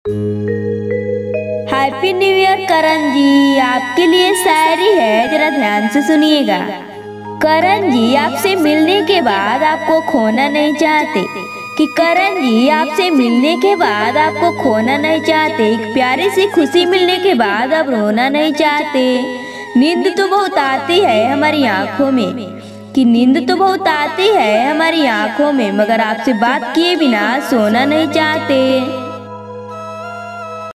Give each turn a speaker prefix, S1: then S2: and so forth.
S1: Happy new year Karan ji, आपके लिए शायरी है, जरा ध्यान से सुनिएगा। करण जी आपसे मिलने के बाद आपको खोना नहीं चाहते, कि करण जी आपसे मिलने के बाद आपको खोना नहीं चाहते, एक प्यारी सी खुशी मिलने के बाद अब रोना नहीं चाहते। नींद तो बहुत आती है हमारी आंखों में, कि नींद तो बहुत आती है हमारी आंखों में, मगर आपसे बात किए बिना सोना नहीं चाहते।